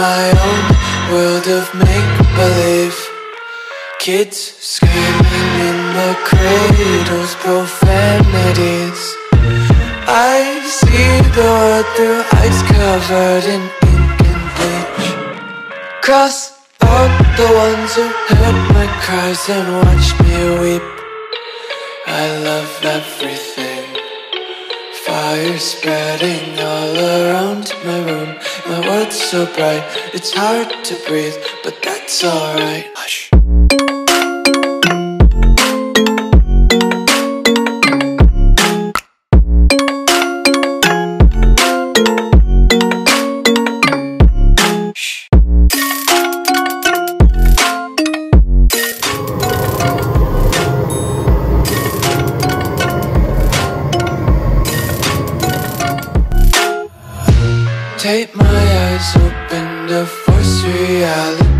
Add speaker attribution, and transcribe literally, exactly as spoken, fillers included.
Speaker 1: my own world of make-believe. Kids screaming in the cradles, profanities. I see the world through eyes covered in ink and bleach. Cross out the ones who heard my cries and watched me weep. I love everything. Fire spreading all around my room. My world's so bright, it's hard to breathe, but that's alright. Hush. Take my eyes open to force reality.